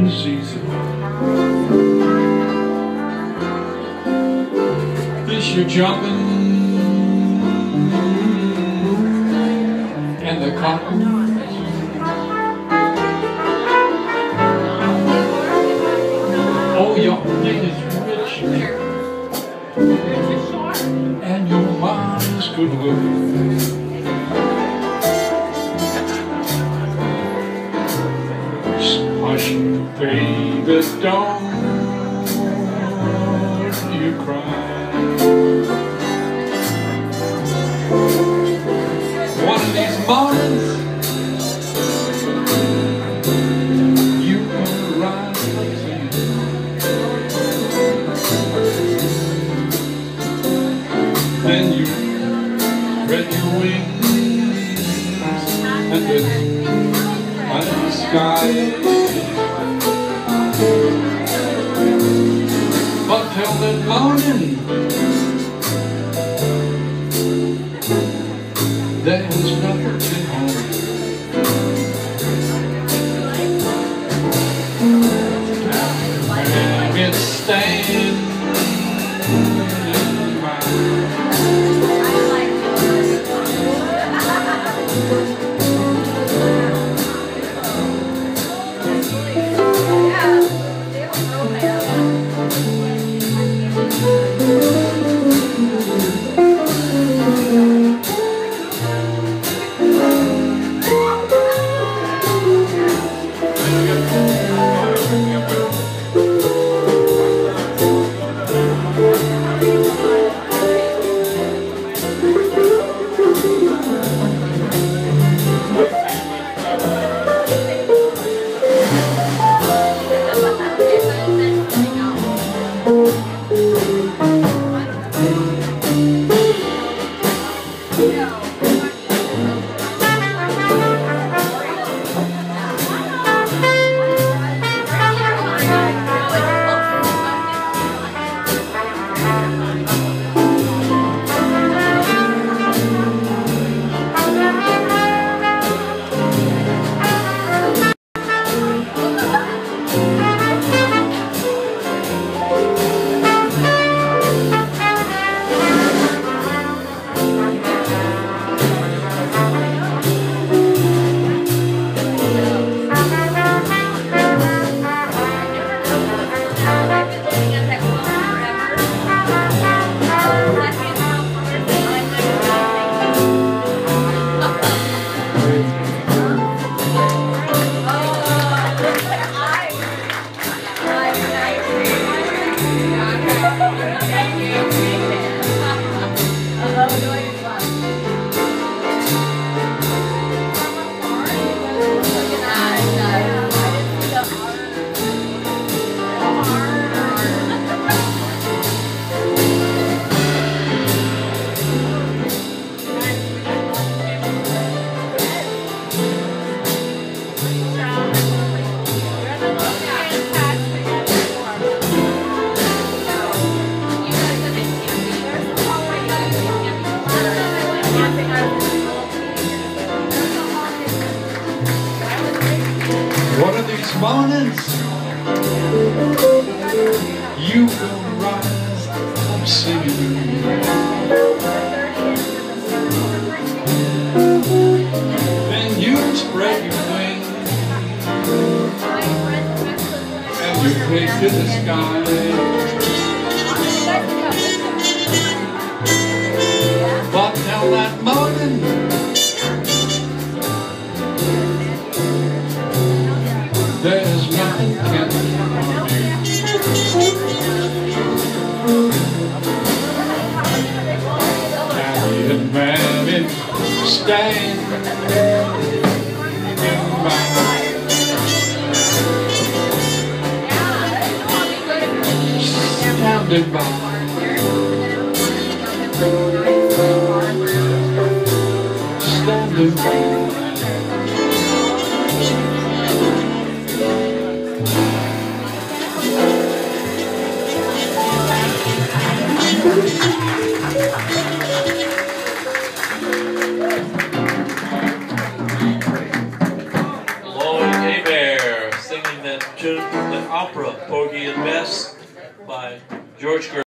easy. Fish are jumping and the cotton. Oh, your name is rich and your mind's good looking. Hush, baby, don't you cry. One of these mornings, you gonna rise again. Then you spread your wings and the sky. But till that morning, there's nothing to hold. And it's staying in my one of these mornings, you will rise up singing. Then you spread your wings and you take to the sky. But till that morning, there's nothing can be on you. Happy man in stand in my standing by. Standing by. Lloyd Hebert singing that tune, the opera Porgy and Bess by George Gershwin.